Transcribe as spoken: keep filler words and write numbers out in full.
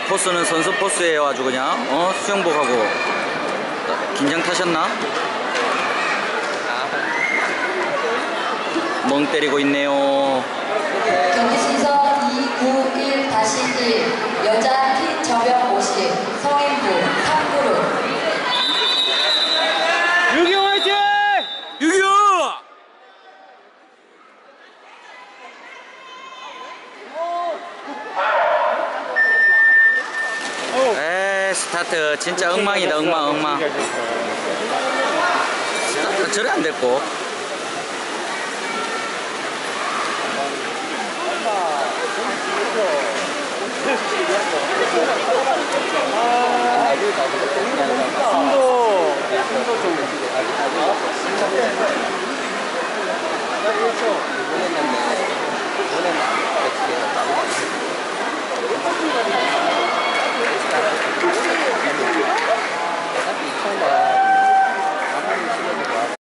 포스는 선수 포스예요. 아주 그냥 어 수영복하고. 긴장 타셨나? 멍 때리고 있네요. 경기 순서 이구일 일 여자 흰 저병 오십 성인부 삼 그룹. 유기용 화이팅! 유기용! 에 스타트 진짜 엉망이다. 엉망 엉망. 스타트가 저래 안 됐고. 숨도 숨도 좀 이번에는